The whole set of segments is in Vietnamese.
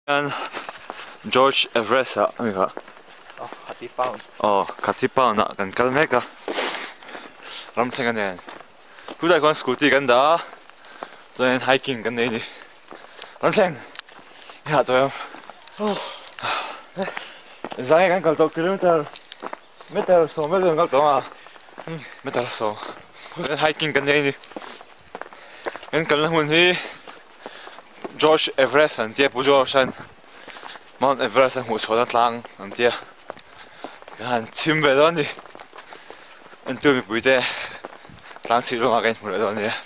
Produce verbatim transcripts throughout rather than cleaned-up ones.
And George Everest ah, mi ka. Oh, hati pound. Oh, hati pound na kan kalme ka. Ram thenga nen. Ku dai kon scooty kan da. Then hiking kan nei ni. Ram theng. Ya to. Oh. Zai kan kal to kilometer. Meter so meter kal to ma. Meter so. Then hiking kan nei ni. En kal na hun hi George Everest an tia pujo shan Mount Everest an hu chona tlang an tia kan chim ve don ni an tu mi pui te tlang si lo ma kan mu don ni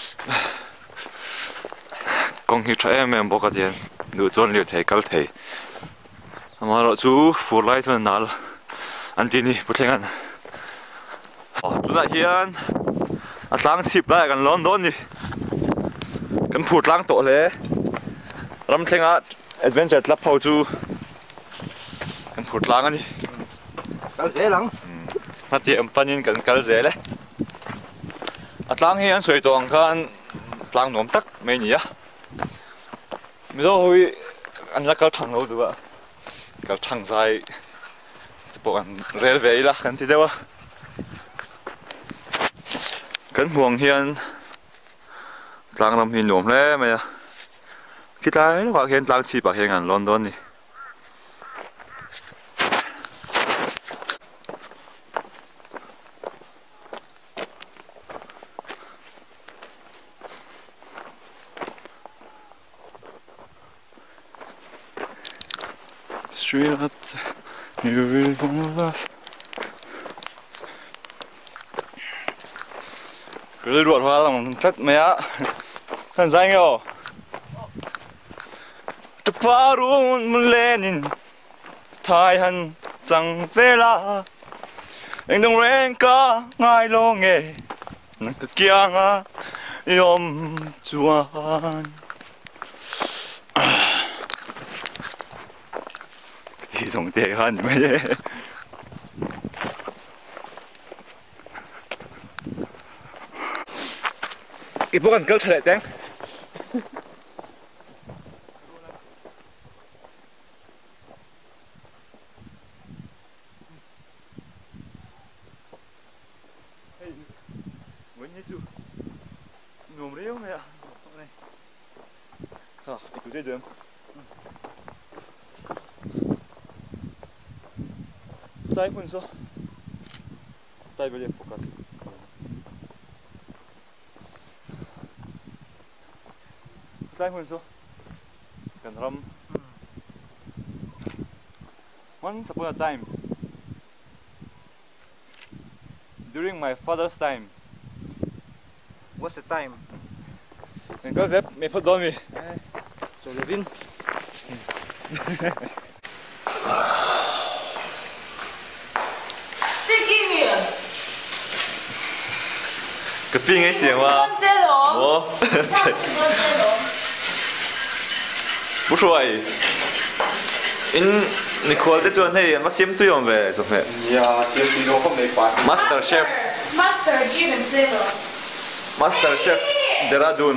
kong hi thae me bo ka tian nu chon liu thei kal thei ama ro chu fur lai chon nal an ti ni putlengan oh tu na hian a tlang chip lai kan London ni kan phut tlang to le ram thlenga adventure club phau chu kan phut lang ani Kal dễ lắm. ma ti am panin kan kal ze le atlang hi an soi tong khan tlang nom tak mai ni a mi do hui an la kal thang lo du a kal thang zai po an rel ve la kan ti dewa kan huang hian tlang ram hi nom le mai a kita ini kok hian tlang chi pa hian an London ni Straight up to you really wanna laugh cứ đi ruột hoa lòng thất mẹ thân danh rồi Parun Lenin Thai han chẳng về la anh đông ren ca ngay lo nghe nang kia nga yom chuan thì giống thế hơn mấy cái bộ cần cơ trở lại tiếng Ngồm đấy không mẹ ạ? Này. À, đi cứu dây đường. Sai pun so. Tai boleh fokus. Sai pun so. Kan ram. Once upon a time, during my father's time. What's the time? Mình có dép mày phật đôi mi. Rồi le vin. Cái pin ấy xỉa mà. Ủa? Bố rồi. In Nicole thế chuẩn hay mà xem tôi on về rồi mẹ. Ja, xem tôi không lấy phải. Master chef. Master chicken zero. Master chef Deradun.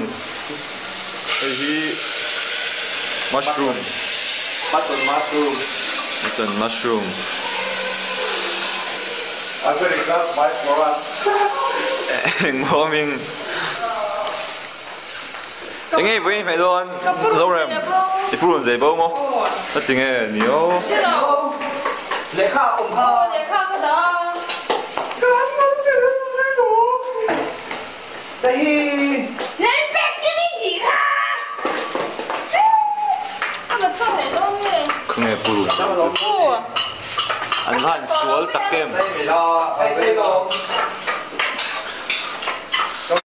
He mushroom. Mutton mushroom. Mutton mushroom. I very glad buy for us. Morning. Tiếng nghe với mày luôn. Dâu rèm. Thì phụ luôn dày bông không? Nó tiếng nghe nhiều. Lấy khao cùng khao. Lấy khao cái đó. Đây. Lấy bẹt cái gì hả? Ăn mà sao phải đâu nghe? Không nghe phụ luôn. Ủa. Anh hẳn xuống tắc kem. Đây mình lo. Đây mình lo.